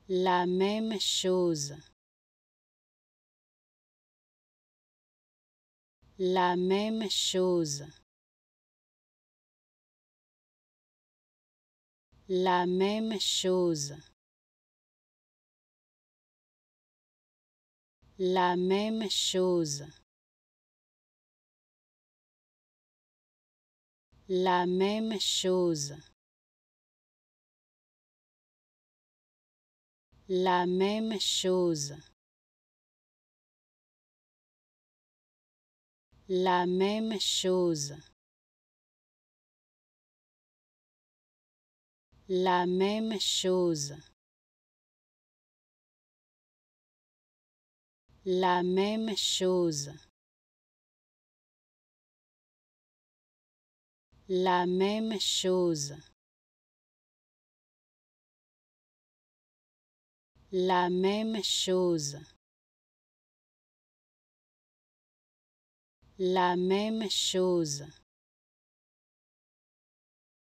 la même chose, la même chose, la même chose, la même chose, la même chose, la même chose, la même chose, la même chose, la même chose, la même chose, la même chose, la même chose.